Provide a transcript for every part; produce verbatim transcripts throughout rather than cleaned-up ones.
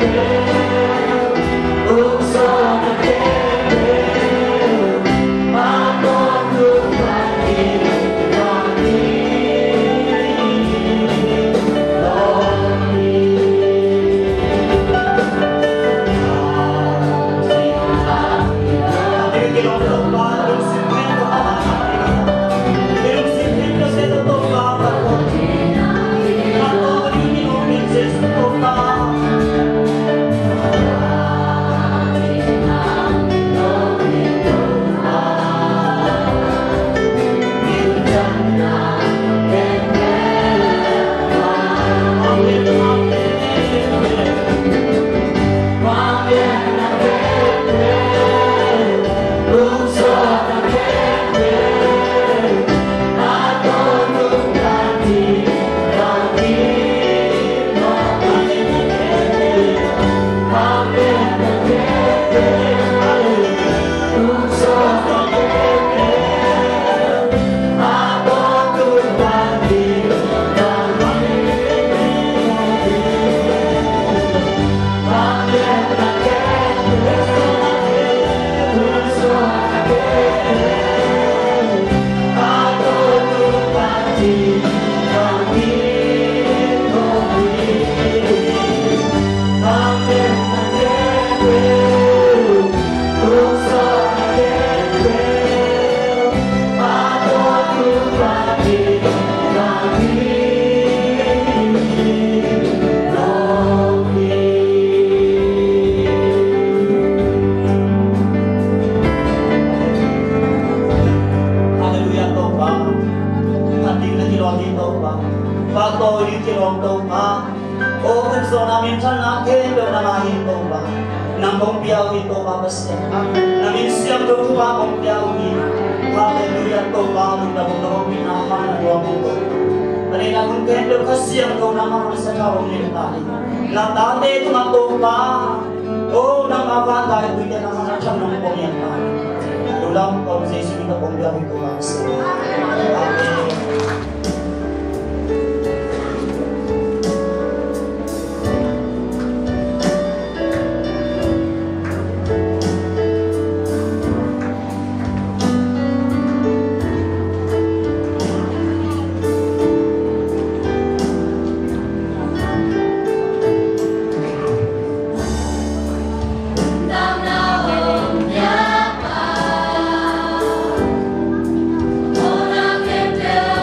Ona que te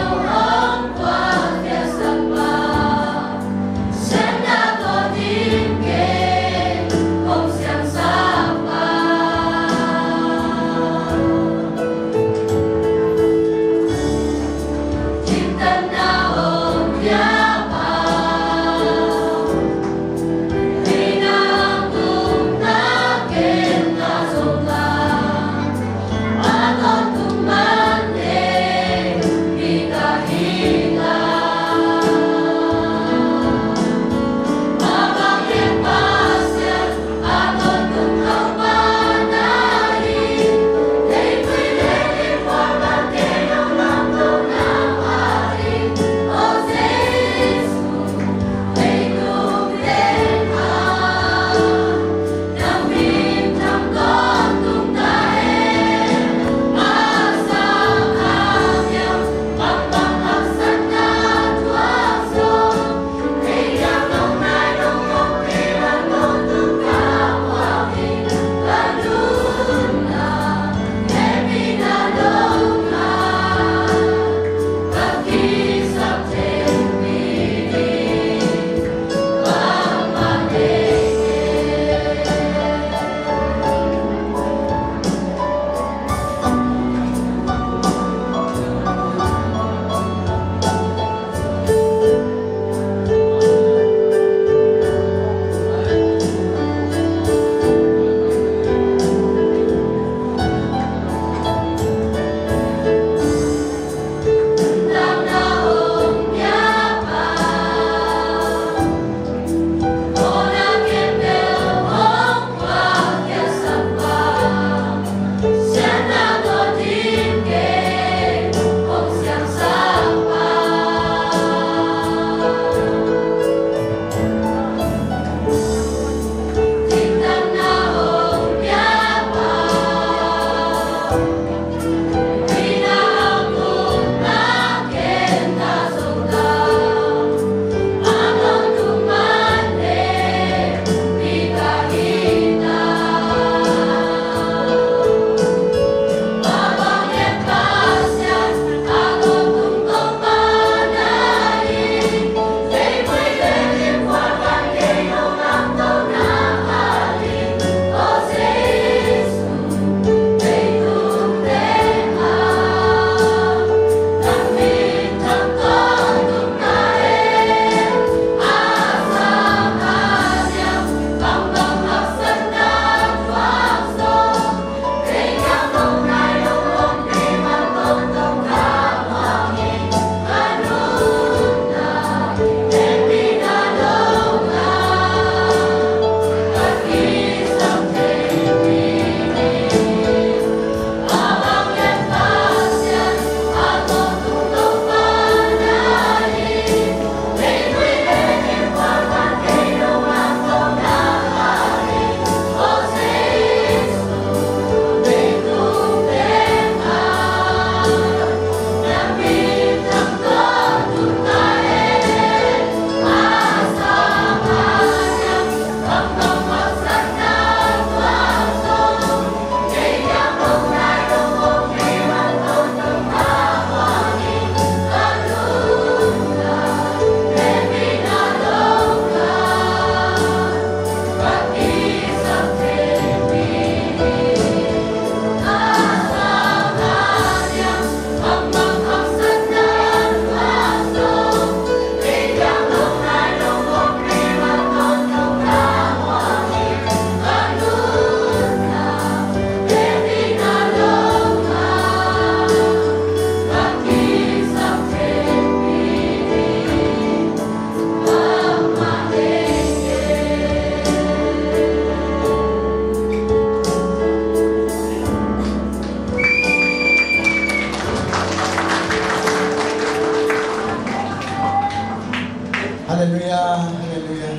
Haleluya, haleluya.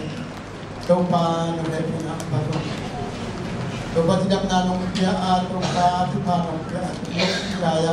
Tupa namin ang bago. Tupa tidak nanong pia at tupa tupa nong pia at kaya.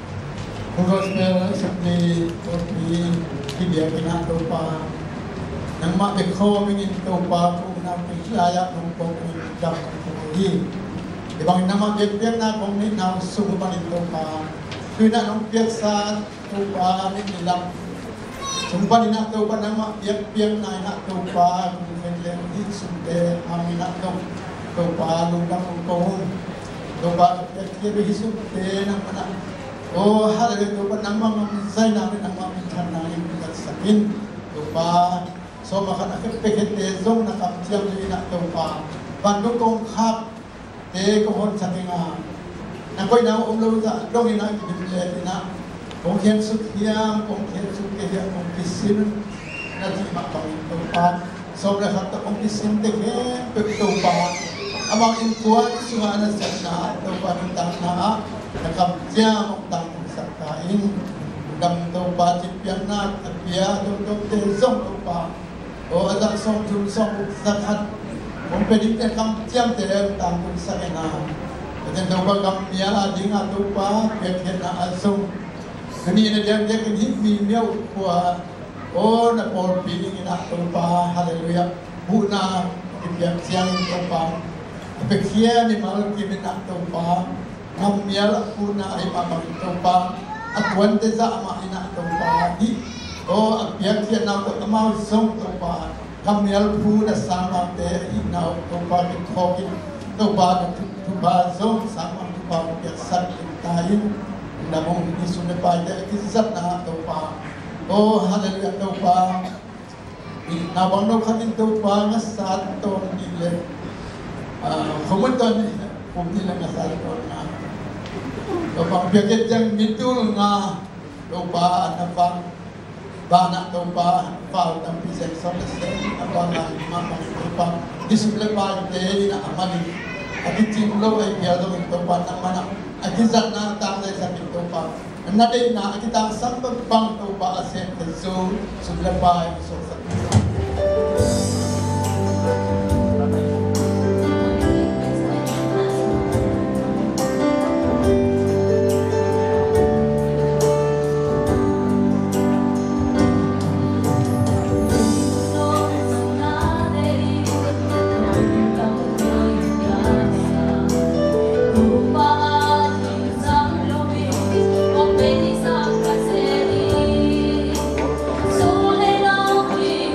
Kung gospel seperti kopi dia kena tupa. Nang makikho mingin tupa kung namin kaya nung kopi jam kopi. Ibang naman bigyan na kung ni na sumupan tupa. Pina nong pia sa tupa ni nilang. Sumpah ni nak tahu nama piak-piak na nak tahu pa kemudian di sunde kami nak tahu tahu pa lundang ungkong tahu pa piak-piak berhisupte nama nak oh hal itu tahu pa nama saya nama nama bencana yang kita sakin tahu pa so maka nak kepeket zong nak kapciam jadi nak tahu pa bantu kong kap te kohon saking ah nak kau nak umlu tak dong ina kita nak kung kian sukyam, kung kian sukyam, kung kisin, nanti makang tupa. Sobra kata kung kisin teke, tupa. Amang inkuan suha na siya na tupa ng tangna, nakabjam ang tangong sakain. Dam tupa tipyan na, tapya, tutup tezong tupa. O adak song tulsong sakat. Kung pwede ka kabjam tere ang tangong sakain na. Kasi tupa kamya, di nga tupa, kaya na asong. Kini na dia dia kini mimiau kuah oh na por piling ina tupa haleluya buna kipiak siang tupa apekia ni malam kimi na tupa ngamial kuna ay mamang tupa at wante za ama ina tupa di oh apiak siya na ko amaw song tupa ngamial puna sama te ina tupa kithokin tupa tupa song sama tupa kiyak tayin namong isu na pa ida kisat na tupa oh haleluya tupa nabang no kanin tupa nga sa to nile kumunton kung nila nga sa to na tupa biyaget yang mitul nga tupa na pang bana tupa fault ang pisek sa lesson abang nga mamang tupa disiple pa ide na amali at itimlo ay piyado ng tupa na manak akizat na tangay sa tupa. Naday na kita sambag bang tupa asen so suglabay so sa So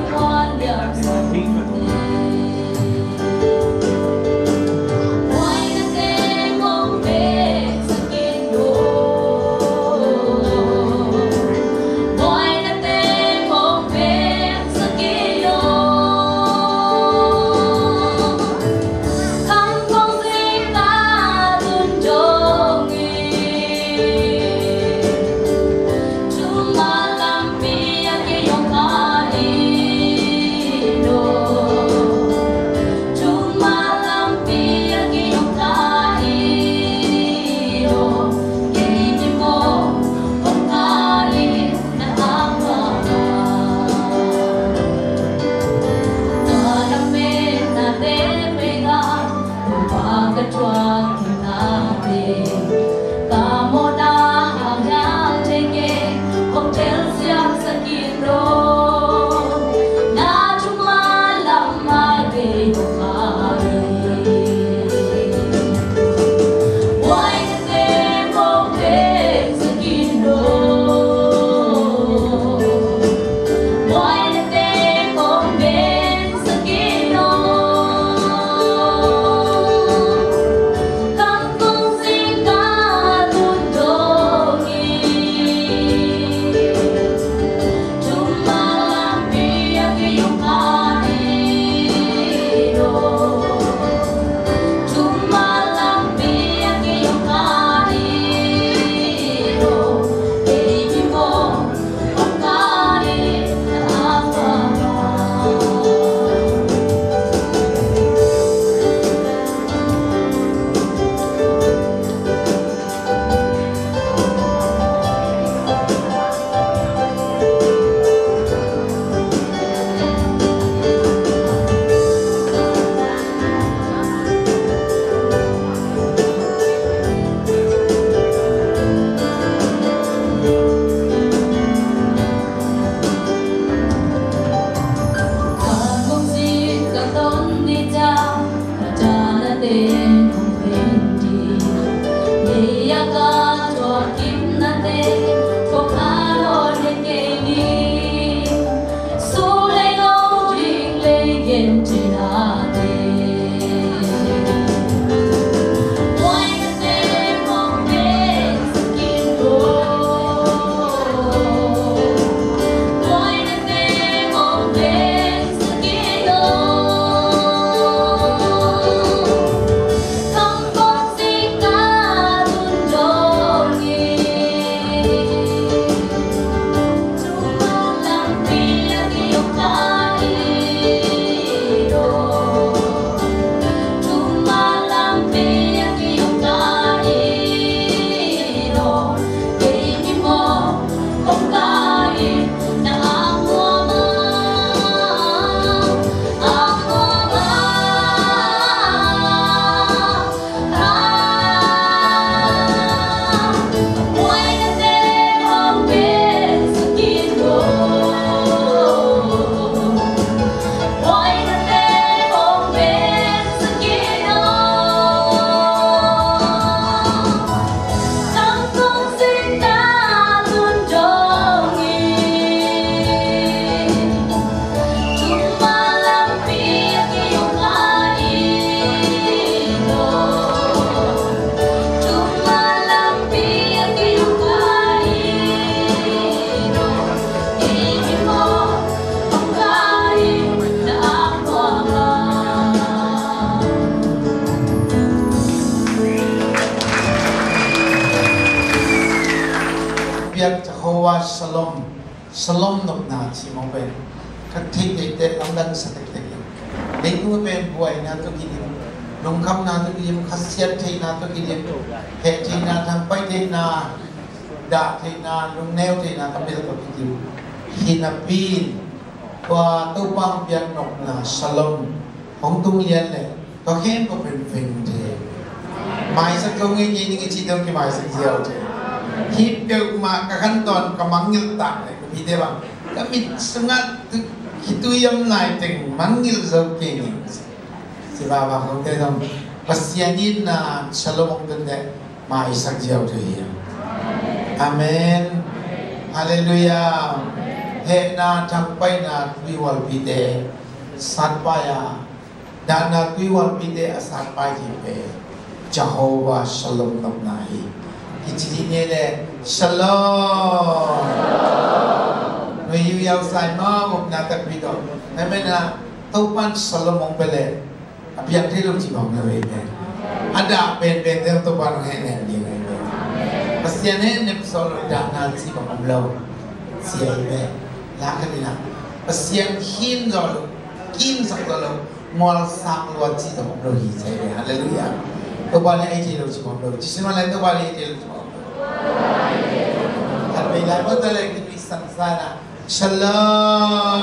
Jehovah Shalom Shalom nop na si mo ben kathi te te lamdan sa te te dei tu ben buai na to kidim nong kham na to kidim khasiat thei na to kidim he thei na thang pai thei na da thei na lung neo thei na kamel to kidim hinapin wa to pang pian nop na Shalom hong tung lian le to khen ko ben ven the mai sa ko ngi ni ngi chi dong ki mai sa jiao the hip ke ma ka kan ton ka mangil ta le bi de bang ka mit sungat hitu yam nai teng mangil zo ke ni si ba ba ko te dong pasianin na Shalom ong den de mai sa jiao the hi amen hallelujah he na thang pai na wi wal bi de sat pa ya da na wi wal bi de asat pa ji pe Jehovah Shalom nop na hi Ichi ni le Shalom. No yu yau sai ma mo na tak pi do. Na me na topan Shalom mong pele. Apiak thi lu chi bong na we pe. Ada pen pen te topan he ne ni ne. Pasian he ne solo da na chi bong lo. Si ai pe. La ka ni na. Pasian hin do kin sak lo mol sak lo chi do lo hi sai. Hallelujah. Topan ai chi lu chi bong lo. Chi sima le topan ai chi lu chi Alhamdulillah, betul lagi pisang sana. Shalom.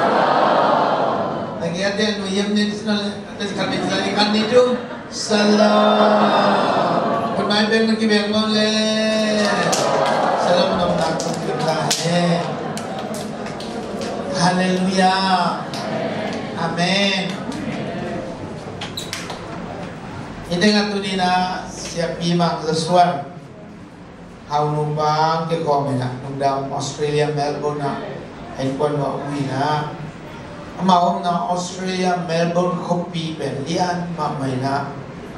Lagi ada yang nuyam ni sana. Ada sekali sekali kan itu. Shalom. Pernah beng lagi beng boleh. Shalom nom nak kita. Haleluya. Amin. Ini ngatu ni na siap imang sesuatu. Hau numpang ke komen na nungdang Australia Melbourne na ay pon wa uwi na amawang na Australia Melbourne kopi pen lian mamay na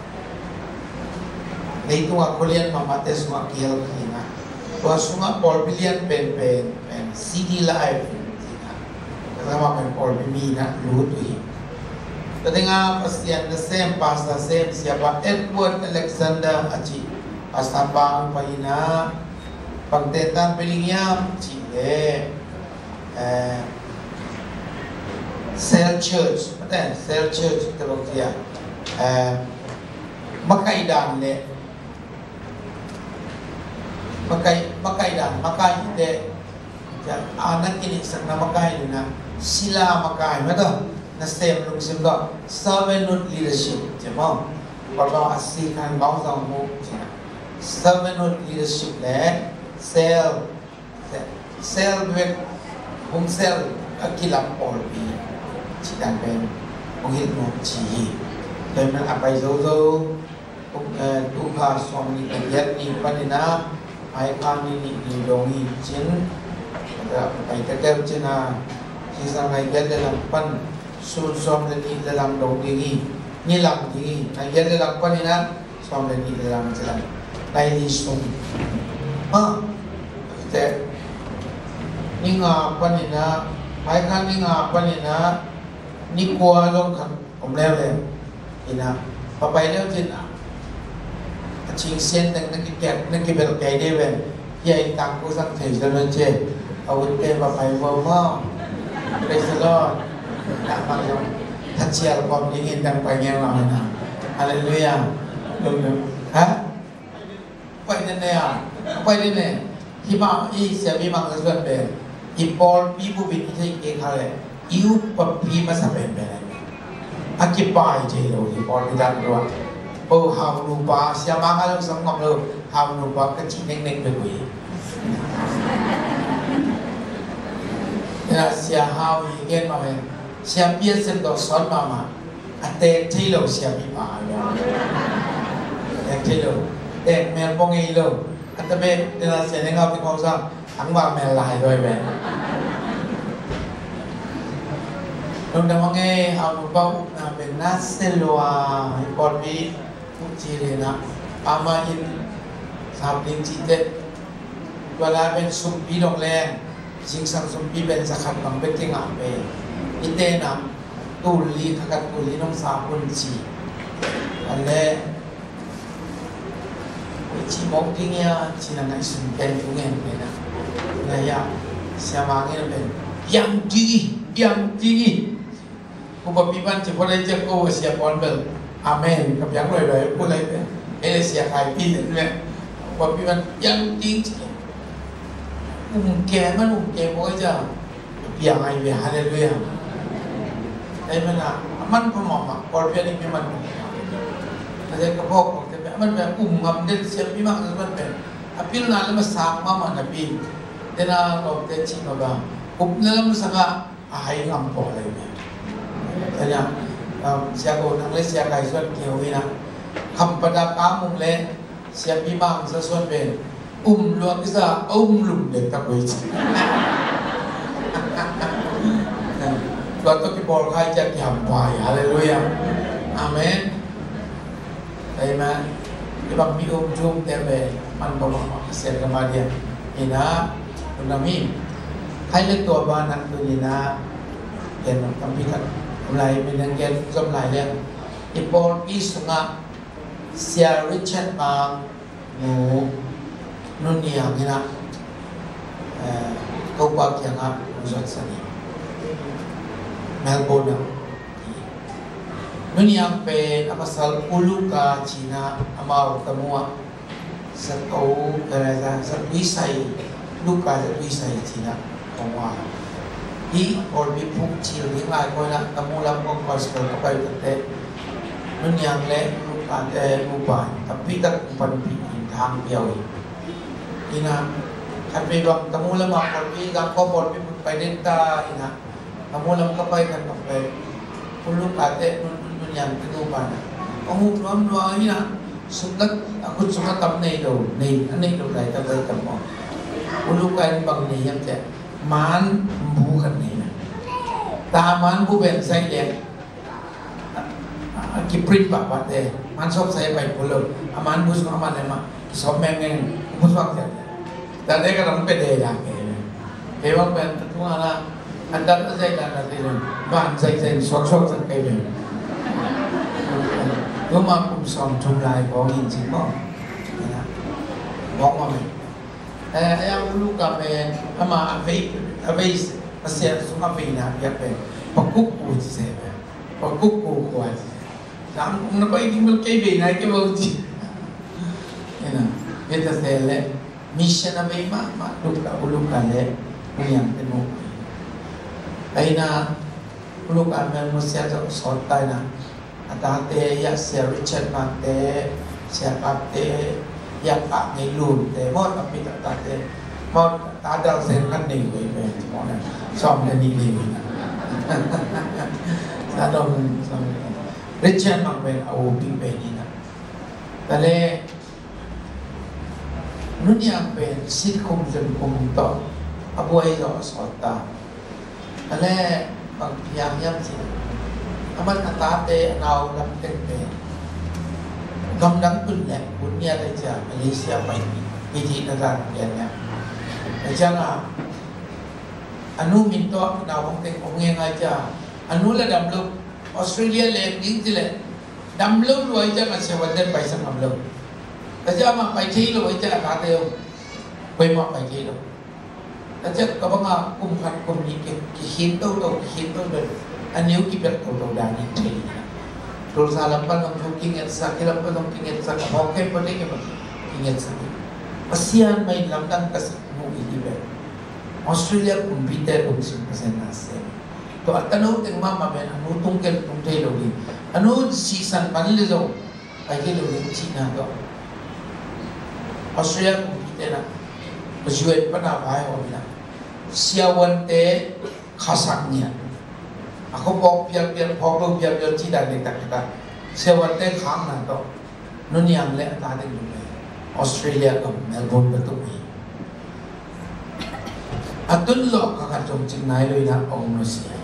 dito nga kulian mamates nga kiel kina waso nga Paul Billion pen pen pen C D Live kasama pen Paul Bimina lutuin tadi nga pastiyan the same pas the same siapa Edward Alexander Aci Pasabang pahina pagtetan pilingyam Chile eh Cell Church betul Cell Church kita baktiya eh makaidan le makai makaidan makai de ya anak ini sang nama makai na sila makai betul na same lung sim do servant leadership jemo kalau asihkan bangsa mu servant leadership le sel sel with hum sel akilam all bi chidan ben ongil no chi ben apai zo zo tu kha som ni yat ni panina ai kan ni ni dongi chin da pai ta kem china chi sang ai yat de lam pan sun som de ni de lam dong ni ni lam ni ai yat de lam panina som de ni de lam chilan Lai sum, ah, kita ni ngah apa ni na, mereka ni ngah apa ni na, ni kuah long kan, om level, ina, papai level cina, acing sen teng nak kiat, nak kibel kaya dewen, ya itang ku sang thei jalan je, awut ke papai bawa, Preselon, tak maklum, hacial pom dingin dan panggil mana, Haleluya, ha? Apa ini ni ya? Apa ini ni? Hima i siapa imang sesuatu ber. Ipol pibu bin itu ikhale. Iu papi masa ber. Akipai je lo ipol kita dua. Oh ham lupa siapa kalau sanggup lo ham lupa kecil neng neng berui. Ya siapa ham igen mana? Siapa biasa tu son mama. Ate cilo siapa imang. Ya cilo. Eh, mel pongi lo, kata be, dia nasi ni ngau di kawasan, angwa mel lahai doi be. Nung dah mangai, aku bau na be nasi loa, ipol bi, uci rena, ama in, sabling cite, wala ben sumpi dong leng, sing sang sumpi ben sakat bang beting ape, ite na, tuli kakat tuli nong sabun ci, ale. Ci mong tingnya ci na ngai sun pen tungen na Naya siapa angin ben yang tinggi yang tinggi kubapiman cepat aja kau siap onbel amin kebiang loy loy pulai ben eh siap happy ben kubapiman yang tinggi umke man umke mo aja biang ay biang haleluya ay mana aman pemama korban ini man ada kepok tapi aman ben umam den siap bimang aman ben apil na lama sama man nabi dena lo te chi ma ba upnalam sanga ahai ngam po lai me tanya sia ko nang le sia kai suan kiu ina kham pada ka mung le sia bi mang sa suan ben um lo kisa um lum le ta koi chi lo to ki bol khai ja yam pai haleluya amen amen ibang mi um jum te be man bo ma sia ka ma dia ina Nami, haiตัวบ้านนั้นตัวนี้นะเห็นคำพิการอะไรเป็นยังไงก็หลายเรื่องอีพอลอีสุงะเซียริชันบางหนูนุ่นนี่อย่างนี้นะเขาบอกอย่างนั้นรู้สึกสนิทเมลเบิร์นนุ่นนี่yangเป็นapa sal ulu ka Cina amal temua satu kerana satu isai luka jadi saya Cina semua. Di orbi fungsi lebih lagi mana kamu lakukan pas kalau kau itu nun yang le luka eh lupa tapi tak umpan pin tang biawi. Ina kan memang kamu lama orbi tak kau orbi pai denta ina kamu lama kau pai kan kau pai luka eh nun nun yang lupa. Kamu belum dua ina sudah aku sudah tam nei do nei nei do lai tak lai tam ulukan bang ni yang je man bukan ni taman bu ben saya dia kiprit bapak deh man sob saya baik puluh aman bus aman emang sob memang bus waktu dan dia kan pede dah hewan ben tuan lah anda saya dah nanti ban saya saya sok sok sekali ben rumah kum som jumlah orang ini cuma bong mana eh yang dulu kami sama Avi Avi masih semua Avi nak ya pe pakuku sih pakuku kuat nam nak ini mungkin be naik ke bawah ji ya na kita sele mission Avi mah mah dulu dulu kali yang temu aina dulu kami masih ada sortai na atate ya Sir Richard mate siapa te ya pak ngelun te mod tapi tak tak te mod tak ada sen kan ni we we mod som dan ni ni sadom som Richard mak ben au pi pe ni na tale nun yang ben sit kum jen kum to abu ai do sota tale bang yang yang si aman atate nau lam ten pe gandang pun le punya saja Malaysia baik biji negara dia jangan anu minta nawang teng ongeng aja anu la damlo Australia le ding tile damlo lu aja ka sewadan pai sang damlo aja ma pai thi lu aja ka teo pai ma pai thi lu aja ka banga kum khat kum ni ke ki hin to to hin to ben anu ki bet to to dan ni thi Dulu salam pun orang ingat sakit, orang pun ingat sakit. Okey, boleh ke? Ingat sakit. Asian main lamdan kasih mu ini ber. Australia pun bida pun seperti nasi. To atanu teng mama ben anu tungkel tungkel lagi. Anu season panil jo. Aje lagi Cina to. Australia pun bida na. Berjual pada apa yang orang. Siawan te khasaknya. Aku bawa biar-biar bawa biar-biar tidak dekat kita. Sewa teh khang nanti, nun yang leh tadi dulu. Australia ke Melbourne betul ni. Atun lo kakak jomcing naik lo ina Malaysia.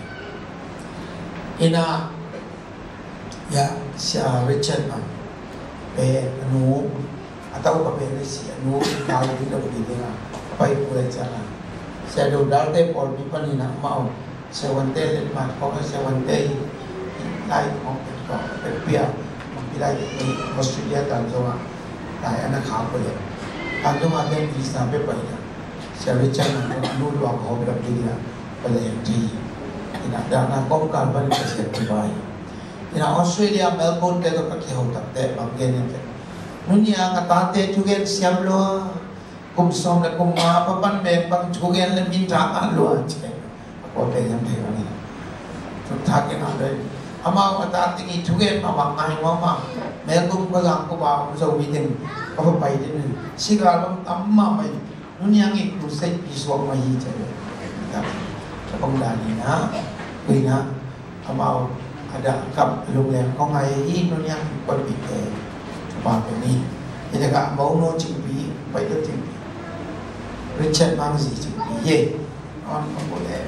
Ina ya si Richard man, pe nu atau apa pe si nu kalau kita begini lah, apa itu rencana. Saya dah dah pol pipa ni nak mau. Sewan teh lepas kau sewan teh lain kau kau berpiak berpiak di Australia dan semua lain anak kau boleh. Kalau ada visa berapa ini? Saya Richard nulu ang home lang dia pelenti. Ina dana kong kan balik ke Sydney. Ina Australia Melbourne te to kakihau takte banggen te. Nunia ngatate juga siam lo kum som le kum ma papan me pang juga le min jang lo che. Ako te yang te ni. Tu thake na le. Ama ngatate ni juga ma bang ai ma ma. Melbourne ko lang ko ba so witin. Apa pai din. Sigaram tamma mai. Nunia ngi crusade piswang mai che. Pengdani na, kuina, amau ada kap lulem kong ai i nunia berbike, coba ini, jadi kak mau no cingpi, baik tu cingpi, Richard Mangzi cingpi, ye, on boleh,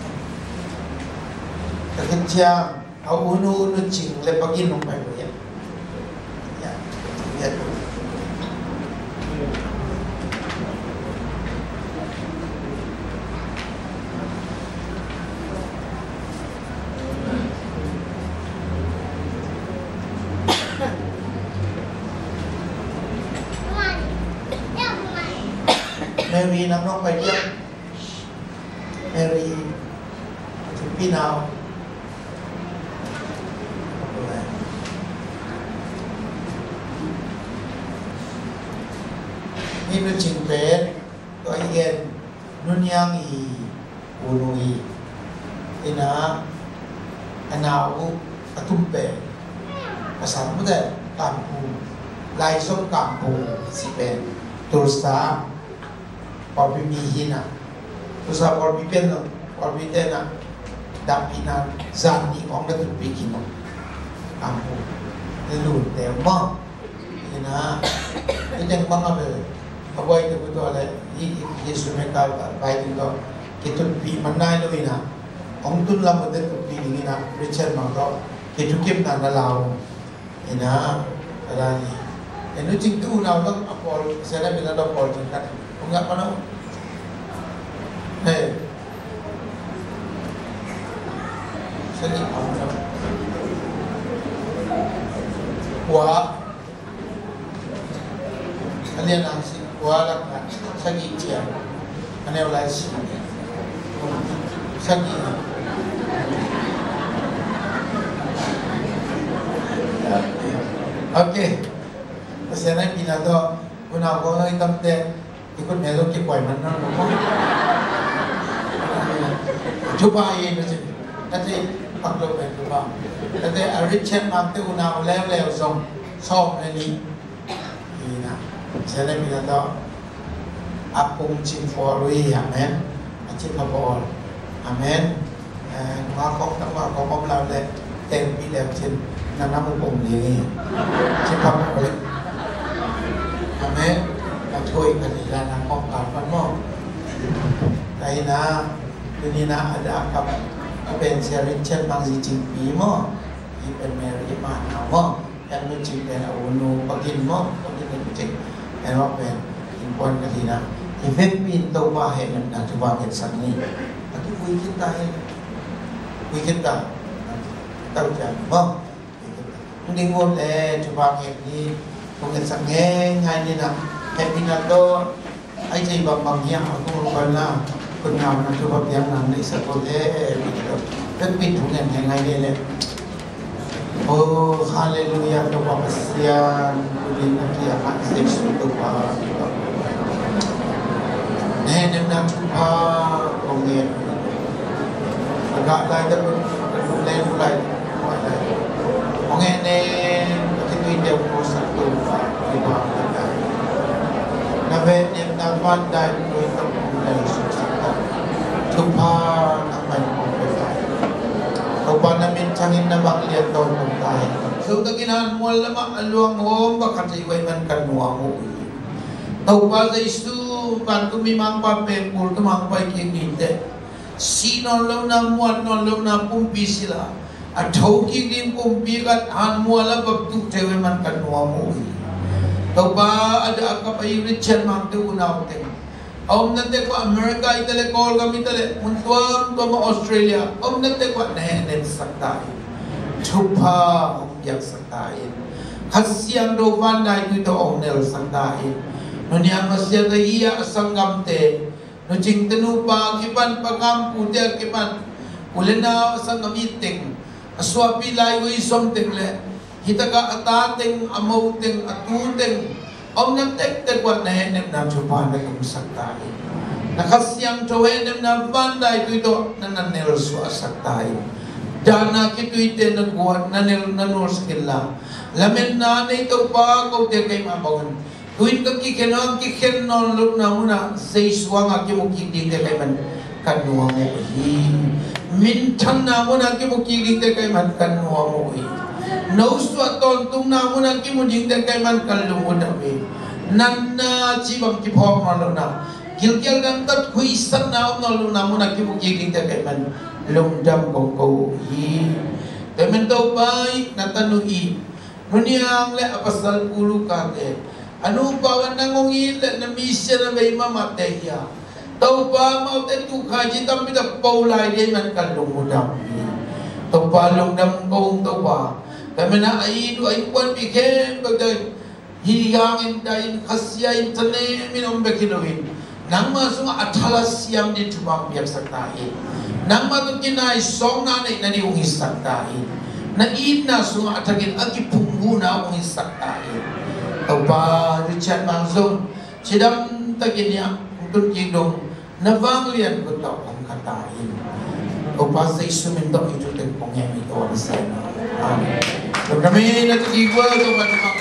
kerja, au unu unu cing, lepagin nong baik ya, ya, ya. Mary nang nong bay dia Mary Pinau ni nu ching pe to yen nun yang i unui ina anau atum pe pasal muda kampu lai som kampu si pe tursa Orbi mihina, usah orbi peno, orbi tena, dapina zani orang dah terpikir, kamu, lalu demo, ina, ini yang mana ber, apa itu betul le, Yesus mereka baik itu, kita pi mana itu ina, orang tu lah betul terpikir ina, Richard mangkau, kita kim nana lau, ina, ada ni, ini cintu lau lau apa, saya bila lau apa cinta. Enggak mana? Hei, sedih apa? Wah, kalian nasi, wah lah kan, sedih cia, ane ulai si, sedih. Okay, pasal ni bila tu, guna guna hitam teh. Ikut melok ke kuai mana nama? Cuba ini macam, nanti panggil mereka. Nanti Richard nanti unang level som som ini. Ini, saya bilang tu, apung cing forui, amen. Cing kapol, amen. Ngakok tak ngakok pemelawan le, tempi le cing nanamu pun ni, cing kapol, amen.ช่วยกันในการป้องกันฟันมองในนะทีนี้นะada akapเป็นเซริเช่นบางสิ่งจริงปีมั้งที่เป็นแมรี่มาหนาวมั้งyang nuจริงเป็นอาวุโนปกินมั้งปกินเป็นจริงแต่ว่าเป็นอินพอนกันทีนะที่เว็บปีนตัวว่าเห็นนั่นถือว่าเป็นสันนิษฐานที่คุยกันได้คุยกันได้ตั้งใจมั้งนี่งงเลยถือว่าเห็นนี่คงเป็นสังเกตง่ายนี่นะPepinato ay sa ibang bangya ako wala kung nga na subab yang nang isa ko eh pagpitunan niya ngayon nila oh hallelujah to papasyan ulit na kaya kansix ito pa nenem na chupa kong yan nagkakay na kung len ulay kung yan eh kituin niya po sa ito pa iba Nabe yang dapat dan untuk mulai sucita, lupa naman mo kita. Lupa namin cangin na bakliat daw ng tayo. So taginan mo lamang aluang mo, baka sa iway man kanwa mo. Lupa sa isu, kan kumimang pape, pul tumang pa ikingite. Sino law na muat, no law na pumpi sila. At hoki din pumpi kat han mo alam bagtuk sa iway man kanwa mo. Tauba ada akap ay Richard Mangte unaw te. Om nante ko Amerika itale call kami tale muntuan to mo Australia. Om nante ko nenen saktai. Chupa om yak saktai. Kasiang do vandai itu om nel saktai. Nunia masya te iya sanggam te. no jing tenu pa kipan pagam puder kipan ulena sang meeting aswa pilai wi som tengle hitaga atateng amauteng atuteng om nam tek tek wat na henem na chupan na kumsaktai nakasyang chowenem na bandai tuito nananel suwa saktai dana kituite nagbuhat nanel nanur skilla lamen na na ito pa kau te kay mabawan tuwin ka kikenang kiken non luk na muna sa iswang aki mo kikdik te kay man kanuha mo hi mintan na muna aki mo kikdik te kay man kanuha mo hi nauswa tontung na muna aki mo jing te kay man kalungo na hi nan na chibang kipok malo na gil-gil gantat kuisan na om na muna aki mo kikdik te kay man lungdam kau kau hi temen tau bai natanui Nuniang le apasal pulu kate anu pawan nangongil na misya na may mamatay ya tau pa mau te tu kaji tapi dak paulai dia man kalung mudam tau pa lungdam kong tau pa kami na ay du ay kwan bikin bagay hiyangin dahin kasyain tane minom bekinuhin nang masung atalas siyam di tubang biyak saktahin nang matukinay song nanay na niung isaktahin na ina sunga atagin agi pungguna ang isaktahin tau pa Richard Manzong sidam tagin niya kung kidong navanglian ko tau ang katahin tau pa sa isumin tau ito tagpong yami ito ang sana amen. Kami natigigwa tau pa